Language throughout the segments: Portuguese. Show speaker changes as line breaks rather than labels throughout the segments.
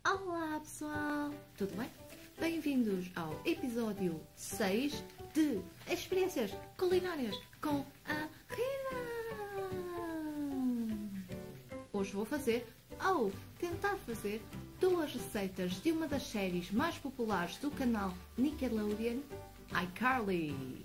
Olá pessoal, tudo bem? Bem-vindos ao episódio 6 de Experiências Culinárias com a Rina. Hoje vou fazer, ou tentar fazer, duas receitas de uma das séries mais populares do canal Nickelodeon, iCarly.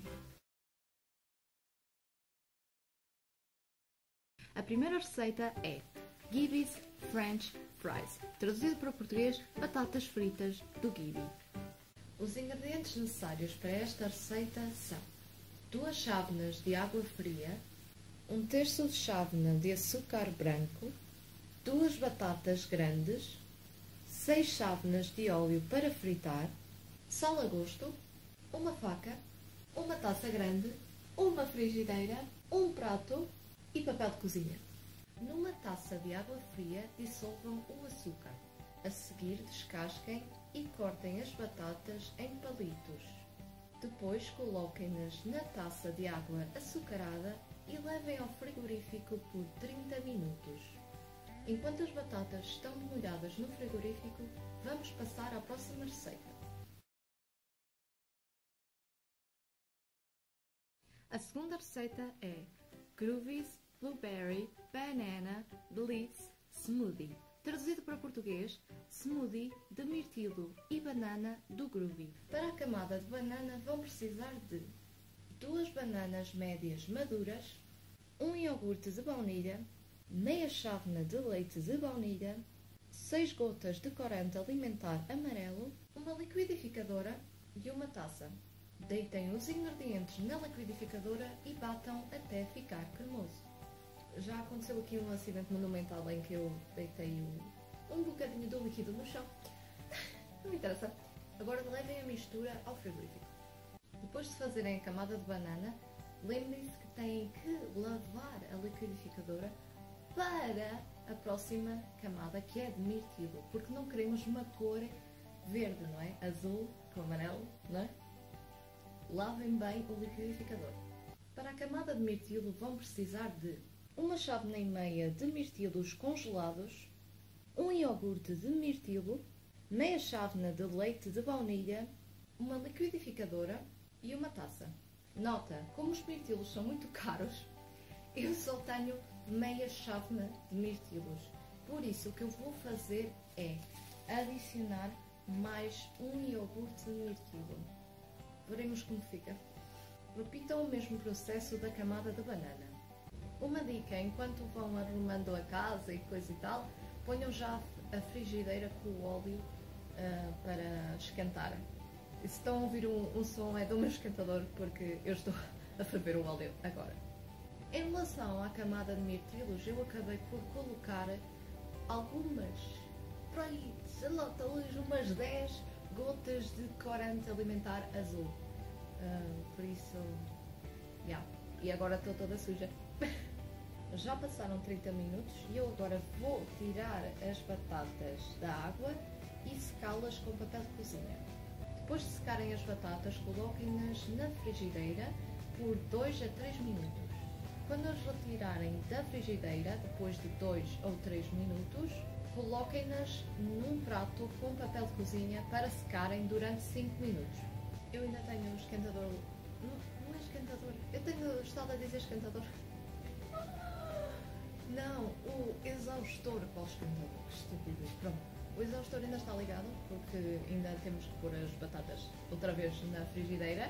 A primeira receita é Gibby's French Fries, traduzido para o português, batatas fritas do Gibby. Os ingredientes necessários para esta receita são 2 chávenas de água fria, 1/3 de chávena de açúcar branco, 2 batatas grandes, 6 chávenas de óleo para fritar, sal a gosto, uma faca, uma taça grande, uma frigideira, um prato e papel de cozinha. Numa taça de água fria, dissolvam o açúcar. A seguir, descasquem e cortem as batatas em palitos. Depois, coloquem-nas na taça de água açucarada e levem ao frigorífico por 30 minutos. Enquanto as batatas estão molhadas no frigorífico, vamos passar à próxima receita. A segunda receita é Groovy's Blueberry Banana Bliss Smoothie. Traduzido para português, smoothie de mirtilo e banana do Groovy. Para a camada de banana vão precisar de 2 bananas médias maduras, 1 iogurte de baunilha, meia chávena de leite de baunilha, 6 gotas de corante alimentar amarelo, uma liquidificadora e uma taça. Deitem os ingredientes na liquidificadora e batam até ficar cremoso. Já aconteceu aqui um acidente monumental em que eu deitei um bocadinho do líquido no chão. Não interessa. Agora levem a mistura ao frigorífico. Depois de fazerem a camada de banana, lembrem-se que têm que lavar a liquidificadora para a próxima camada, que é de mirtilo, porque não queremos uma cor verde, não é? Azul com amarelo, não é? Lavem bem o liquidificador. Para a camada de mirtilo vão precisar de 1 chávena e meia de mirtilos congelados, 1 iogurte de mirtilo, meia chávena de leite de baunilha, uma liquidificadora e uma taça. Nota, como os mirtilos são muito caros, eu só tenho meia chávena de mirtilos. Por isso, o que eu vou fazer é adicionar mais 1 iogurte de mirtilo. Veremos como fica. Repitam o mesmo processo da camada de banana. Uma dica, enquanto vão arrumando a casa e coisa e tal, ponham já a frigideira com o óleo para esquentar. E se estão a ouvir um som é do meu esquentador, porque eu estou a ferver o óleo agora. Em relação à camada de mirtilos, eu acabei por colocar algumas, por aí, sei lá, talvez umas 10 gotas de corante alimentar azul. Por isso, e agora estou toda suja. Já passaram 30 minutos e eu agora vou tirar as batatas da água e secá-las com papel de cozinha. Depois de secarem as batatas, coloquem-nas na frigideira por 2 a 3 minutos. Quando as retirarem da frigideira, depois de 2 ou 3 minutos, coloquem-nas num prato com papel de cozinha para secarem durante 5 minutos. Eu ainda tenho o esquentador. Não é esquentador. Eu tenho estado a dizer esquentador. Não, o exaustor para o esquentador. Que estupidez. Pronto. O exaustor ainda está ligado, porque ainda temos que pôr as batatas outra vez na frigideira.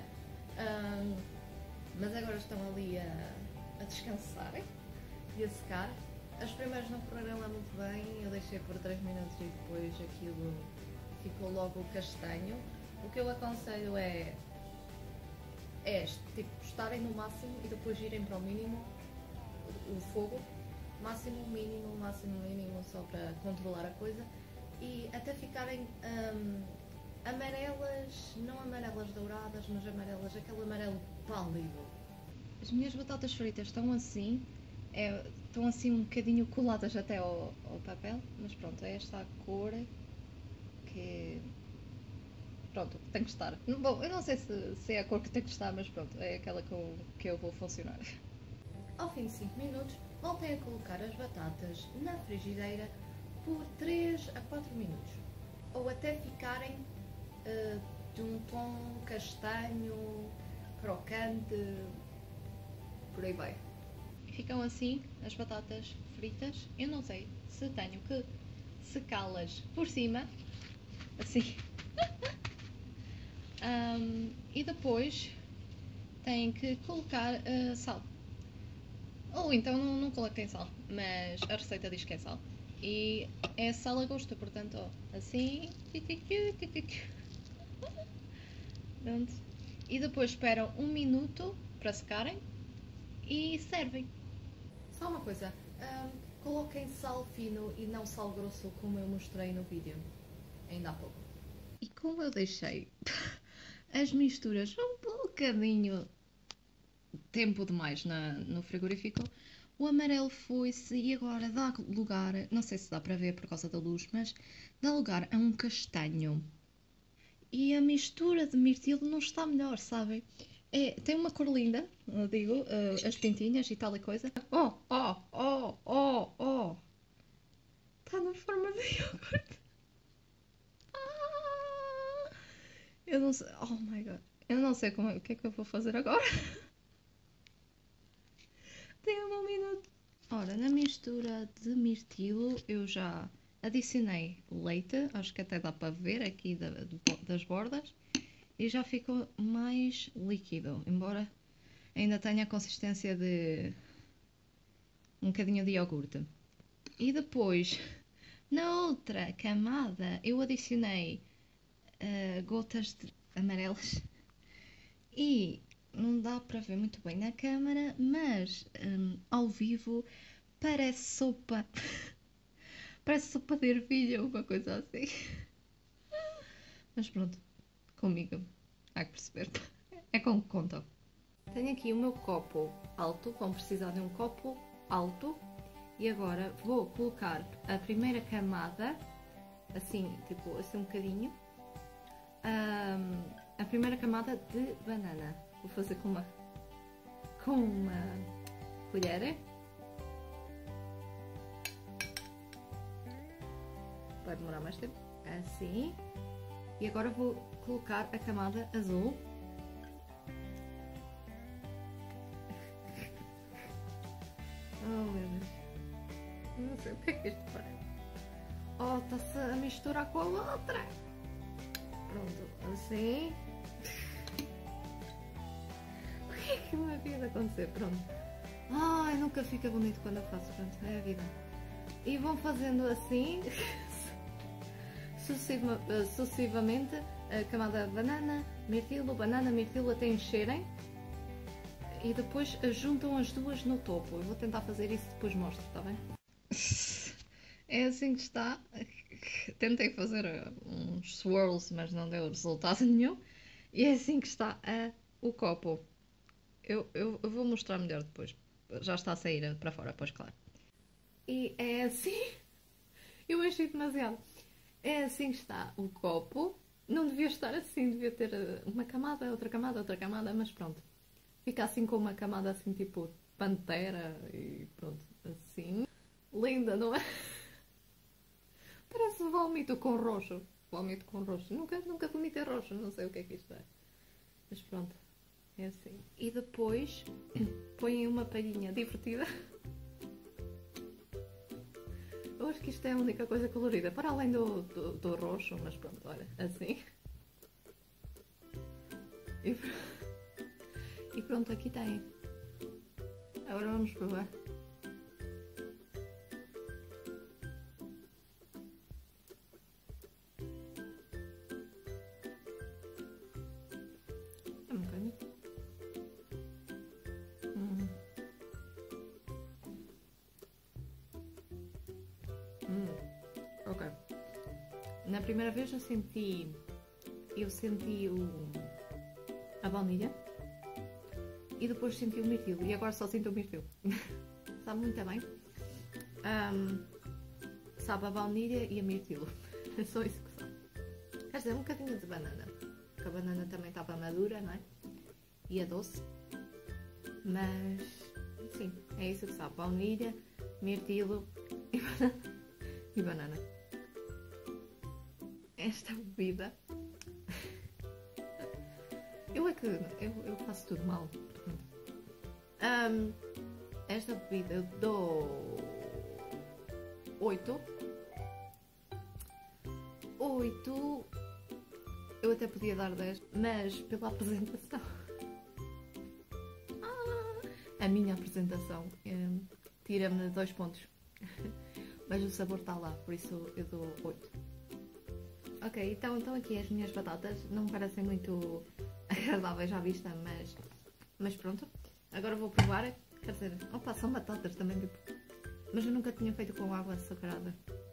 Mas agora estão ali a descansarem e a secar. As primeiras não correram lá muito bem, eu deixei por 3 minutos e depois aquilo ficou logo castanho. O que eu aconselho é tipo, estarem no máximo e depois irem para o mínimo o fogo. Máximo, mínimo, só para controlar a coisa. E até ficarem amarelas, não amarelas douradas, mas amarelas, aquele amarelo pálido. As minhas batatas fritas estão assim um bocadinho coladas até ao papel, mas pronto, é esta a cor que... Pronto, tem que estar. Bom, eu não sei se é a cor que tem que estar, mas pronto, é aquela que eu vou funcionar. Ao fim de 5 minutos, voltem a colocar as batatas na frigideira por 3 a 4 minutos. ou até ficarem de um tom castanho, crocante, por aí vai. Ficam assim as batatas fritas. Eu não sei se tenho que secá-las por cima, assim. E depois têm que colocar sal. Ou então não coloquem sal, mas a receita diz que é sal. E é sal a gosto, portanto, ó, assim. Pronto. E depois esperam 1 minuto para secarem e servem. Só uma coisa, coloquem sal fino e não sal grosso como eu mostrei no vídeo, ainda há pouco. E como eu deixei as misturas um bocadinho tempo demais no frigorífico, o amarelo foi-se e agora dá lugar, não sei se dá para ver por causa da luz, mas dá lugar a um castanho. E a mistura de mirtilo não está melhor, sabem? Tem uma cor linda, eu digo, as pintinhas e tal e coisa. Está na forma de iogurte. Eu não sei, oh my god. Eu não sei o que é que eu vou fazer agora. Dê-me 1 minuto. Ora, na mistura de mirtilo eu já adicionei leite, acho que até dá para ver aqui das bordas, e já ficou mais líquido, embora ainda tenha a consistência de um bocadinho de iogurte. E depois, na outra camada, eu adicionei gotas amarelas e não dá para ver muito bem na câmara, mas ao vivo parece sopa. Parece sopa de ervilha ou uma coisa assim. Mas pronto, comigo. Há que perceber. É com que conta. Tenho aqui o meu copo alto. Vão precisar de um copo alto. E agora vou colocar a primeira camada, assim, tipo, assim um bocadinho. A primeira camada de banana. Vou fazer com uma colher. Vai demorar mais tempo. Assim. E agora vou colocar a camada azul. Oh meu Deus. Não sei o que é que isto faz. Oh, está-se a misturar com a outra. Pronto, assim. O que é que me havia de acontecer? Pronto. Ai, nunca fica bonito quando eu faço. Pronto, é a vida. E vão fazendo assim. Sucessivamente, a camada de banana, mirtilo, até encherem. E depois juntam as duas no topo. Eu vou tentar fazer isso e depois mostro, está bem? É assim que está. Tentei fazer uns swirls, mas não deu resultado nenhum. E é assim que está o copo. Eu vou mostrar melhor depois. Já está a sair para fora, pois claro. E é assim. Eu enchi demasiado. É assim que está o copo. Não devia estar assim, devia ter uma camada, outra camada, mas pronto. Fica assim com uma camada assim tipo pantera e pronto, assim. Linda, não é? Parece vómito com roxo. Vómito com roxo. Nunca vomitei roxo, não sei o que é que isto é. Mas pronto, é assim. E depois põem uma palhinha divertida. Eu acho que isto é a única coisa colorida, para além do roxo, mas pronto, olha, assim. E pronto, aqui tem. Agora vamos provar. É um bocadinho. Ok. Na primeira vez eu senti a baunilha e depois senti o mirtilo e agora só sinto o mirtilo. Sabe muito bem. Sabe a baunilha e a mirtilo. É só isso que sabe. Quer dizer, um bocadinho de banana. Porque a banana também estava madura, não é? E a doce. Mas, sim, é isso que sabe. Baunilha, mirtilo e banana. esta bebida. Eu faço tudo mal. Esta bebida eu dou 8. 8. Eu até podia dar 10, mas pela apresentação. A minha apresentação tira-me 2 pontos. Mas o sabor está lá, por isso eu dou 8. Ok, então aqui as minhas batatas não me parecem muito agradáveis à vista, mas pronto. Agora vou provar. Quer dizer, opa, são batatas também, tipo, mas eu nunca tinha feito com água açucarada.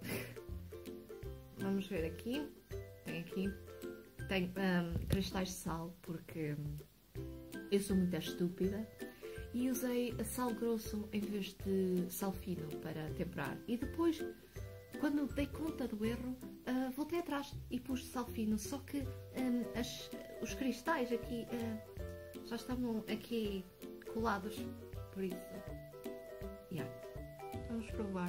Vamos ver aqui. Tem cristais de sal, porque eu sou muito estúpida. E usei sal grosso em vez de sal fino para temperar. E depois, quando dei conta do erro, voltei atrás e pus sal fino. Só que os cristais aqui já estavam aqui colados. Por isso, yeah. Vamos provar.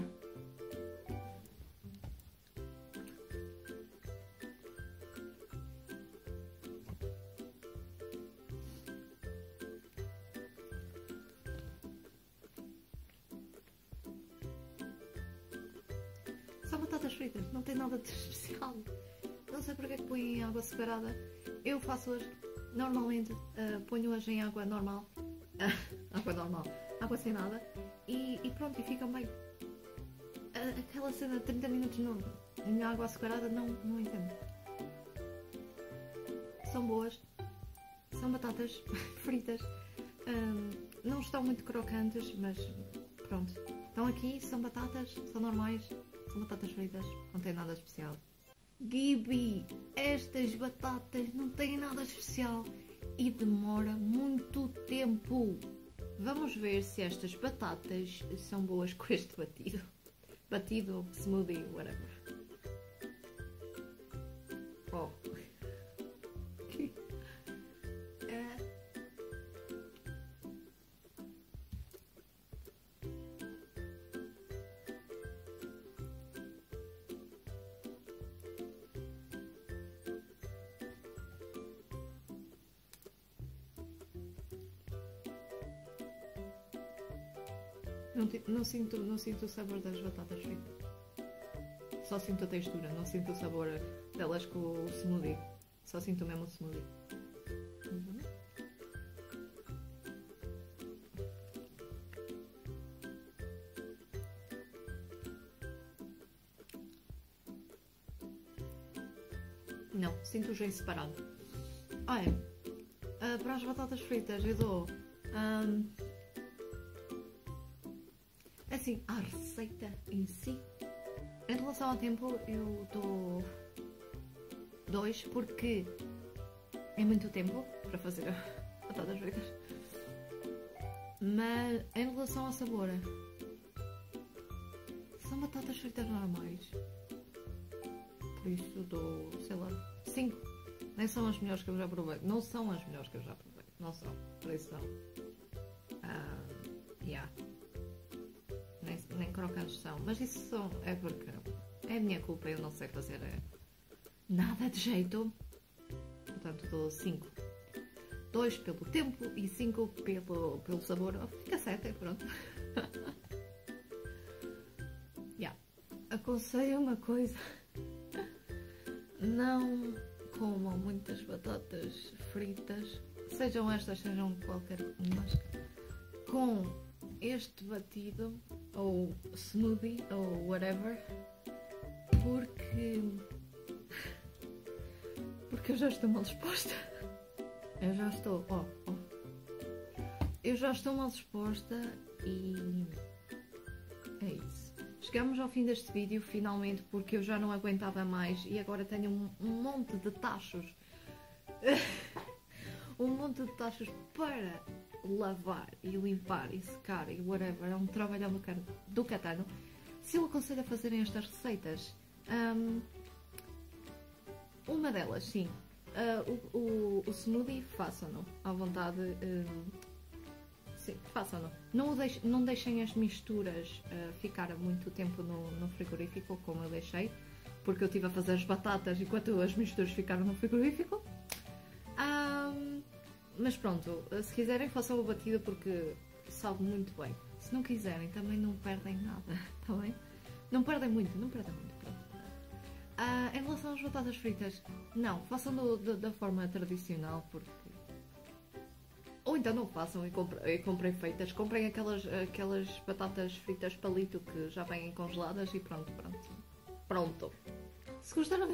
São batatas fritas, não tem nada de especial. Não sei porque é que põem em água separada. Eu faço-as normalmente, ponho-as em água normal. Água normal, água sem nada. E pronto, e ficam bem. Aquela cena de 30 minutos em água açucarada, não entendo. São boas. São batatas fritas. Não estão muito crocantes, mas pronto. Estão aqui, são batatas, são normais. São batatas fritas, não tem nada especial. Gibi, estas batatas não têm nada especial e demora muito tempo. Vamos ver se estas batatas são boas com este batido. Batido, smoothie, whatever. Oh. Não sinto o sabor das batatas fritas. Só sinto a textura, não sinto o sabor delas com o smoothie. Só sinto mesmo o smoothie. Não, sinto os em separado. Olha, para as batatas fritas eu dou... assim, a receita em si, em relação ao tempo, eu dou 2, porque é muito tempo para fazer batatas fritas. Mas em relação ao sabor, são batatas fritas normais. Por isso dou, sei lá, 5. Nem são as melhores que eu já provei. Não são as melhores que eu já provei. Não são. Por isso são. Yeah. Nem crocantes são. Mas isso é porque é a minha culpa. Eu não sei fazer nada de jeito. Portanto dou 5. 2 pelo tempo e 5 pelo sabor. Fica 7, pronto. Yeah. Aconselho uma coisa. Não comam muitas batatas fritas, sejam estas, sejam qualquer umas, com este batido, ou smoothie, ou whatever, porque eu já estou mal disposta. Eu já estou, eu já estou mal disposta e é isso. Chegamos ao fim deste vídeo, finalmente, porque eu já não aguentava mais e agora tenho um monte de tachos. Um monte de tachos para lavar e limpar e secar e whatever. É um trabalhão do catano. Se eu aconselho a fazerem estas receitas, uma delas, sim, o smoothie, façam-no à vontade. Sim, façam-no. Não deixem as misturas ficar muito tempo no frigorífico, como eu deixei. porque eu estive a fazer as batatas enquanto as misturas ficaram no frigorífico. Mas pronto, se quiserem façam a batida porque sabe muito bem. Se não quiserem também não perdem nada, está bem? Não perdem muito, pronto. Em relação às batatas fritas, não, façam da forma tradicional porque... Ou então não façam e comprem feitas. Comprem aquelas batatas fritas palito que já vêm congeladas e pronto. Se gostaram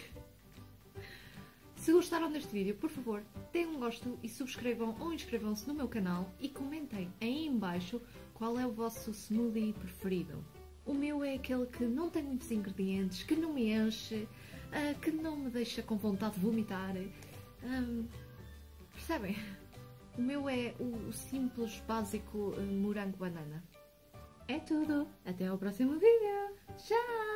deste vídeo, por favor, deem um gosto e subscrevam ou inscrevam-se no meu canal e comentem aí em baixo qual é o vosso smoothie preferido. O meu é aquele que não tem muitos ingredientes, que não me enche, que não me deixa com vontade de vomitar. Percebem? O meu é o simples, básico morango-banana. É tudo. Até ao próximo vídeo. Tchau!